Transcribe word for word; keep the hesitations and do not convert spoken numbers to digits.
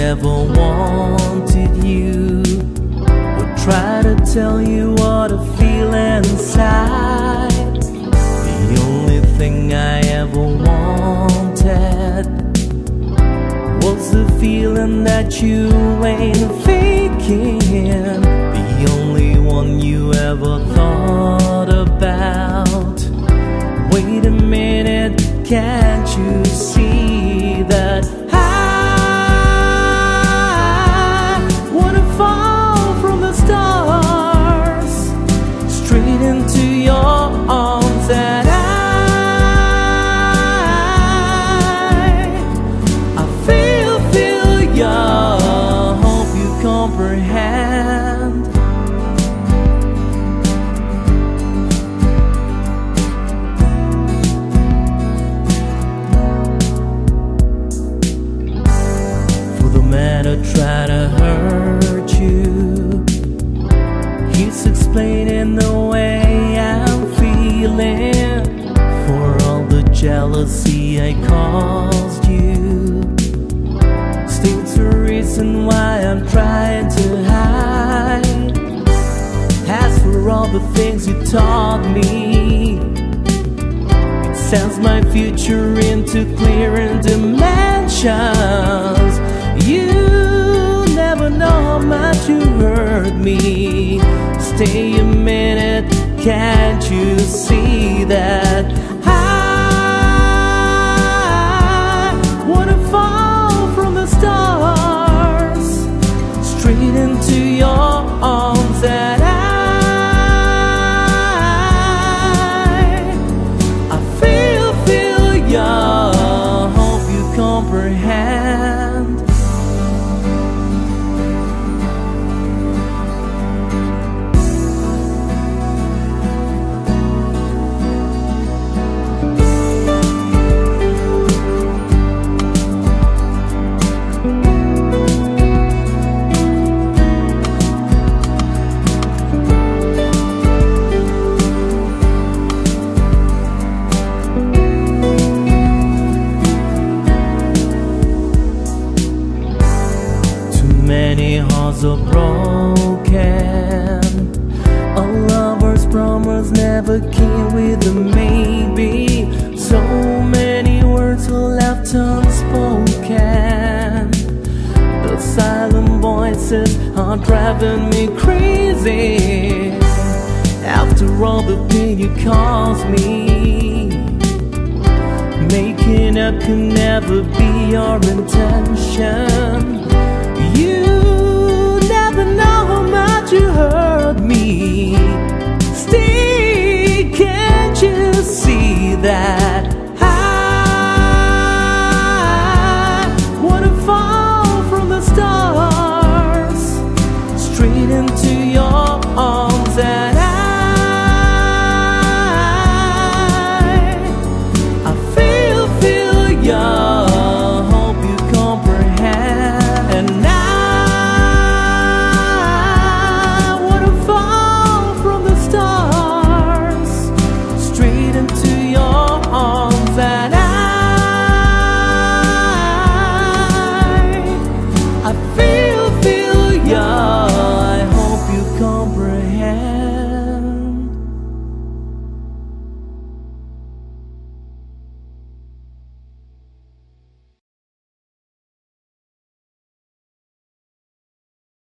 ever wanted you. Would try to tell you what I feel inside. The only thing I ever wanted was the feeling that you ain't faking. The only one you ever thought about. Wait a minute, can't you see that I wanna fall from the stars straight into your arms, and I I feel, feel young, hope you comprehend. To try to hurt you, he's explaining the way I'm feeling. For all the jealousy I caused you, states the reason why I'm trying to hide. As for all the things you taught me, it sends my future into clearer dimensions. You never know how much you hurt me. Stay a minute, can't you see that I wanna fall from the stars straight into your arms, and I I feel, feel young, hope you comprehend. Many hearts are broken. A lover's promise never came with a maybe. So many words are left unspoken. The silent voices are driving me crazy. After all the pain you caused me, making up could never be your intention.